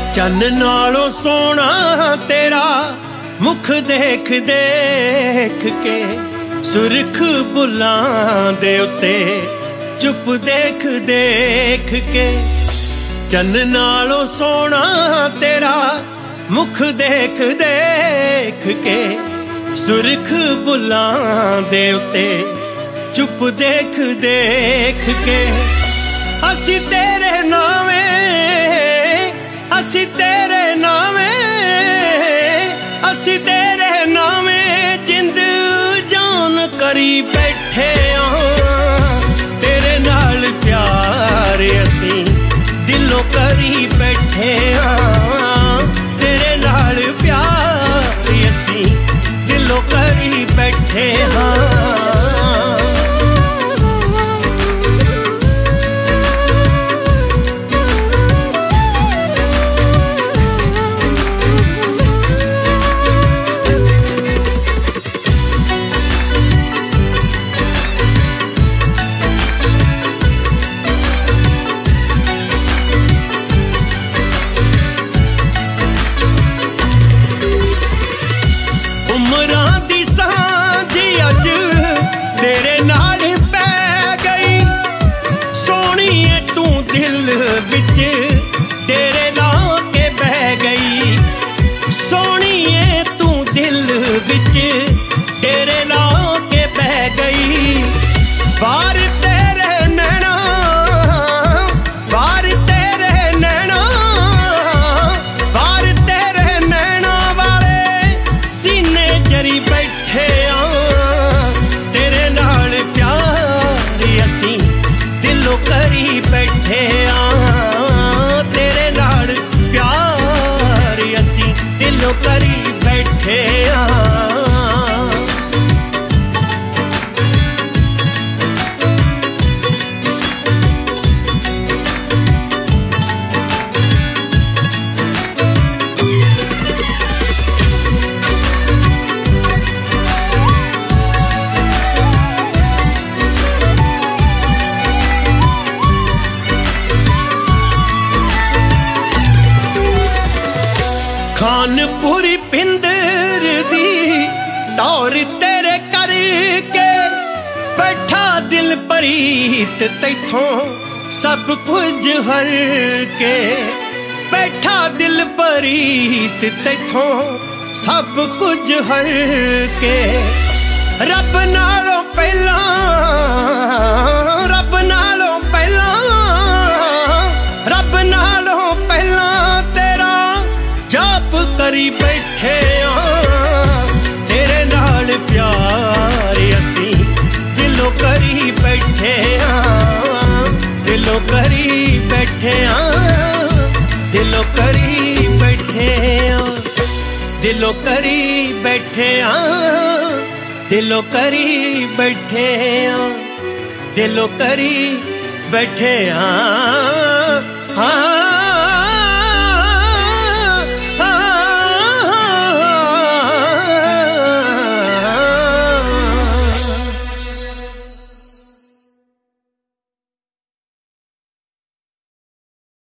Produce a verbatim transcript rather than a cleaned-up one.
चन्न नालों सोना तेरा मुख देख देख के, सुरख बुलां दे उत्ते चुप देख देख के। चन्न नालों सोना तेरा मुख देख देख के, सुरख बुलां दे उत्ते चुप देख देख के। असी तेरे नावे असी तेरे नावे असी तेरे नावे जिंद जान करी बैठे आ। तेरे नाल प्यार असी दिलों करी बैठे आ। तेरे नाल प्यार असी दिलों करी बैठे हाँ। उमरां दी सांझी अज तेरे नाल पै गई, सोहणीए तू दिल विच तेरे ला के बह गई। सोहणीए तू दिल विच तेरे ला के बह गई। बार तेरे नैना बार तेरे नैना बार तेरे नैना वाले सीने जरी बैठे आ। तेरे नाल प्यार असी दिलों करी बैठे आ। तेरे नाल प्यार असी दिलों करी बैठे आ। खानपुरी पिंदर दी दौर तेरे करके, बैठा दिल परीत तैथों सब कुछ हर के। बैठा दिल परीत तैथों सब कुछ हर के। रब नालों पहला रब नालों पहला रब नालों पहला तेरा जाप करी बैठे आ। तेरे नाल प्यार असी दिलों करी बैठे आ। दिलों करी बैठे आ। दिलों करी बैठे आ। दिलों करी बैठे आ। दिलों करी बैठे आ। दिलों करी बैठे आ। हाँ